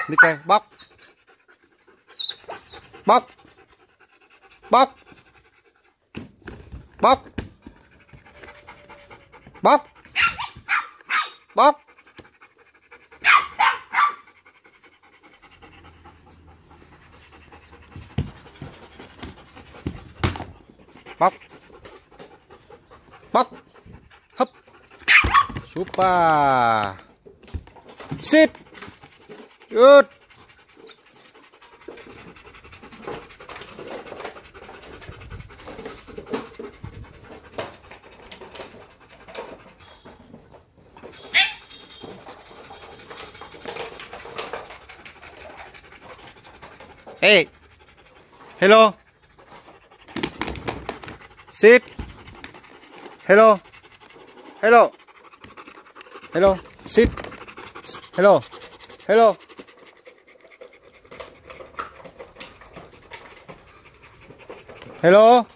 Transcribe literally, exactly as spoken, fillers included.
Nikkei bóc bóc bóc bóc bóc bóc bóc bóc hấp super sit good. Hey, hello, sit, hello, hello, hello, sit, hello, hello, hello.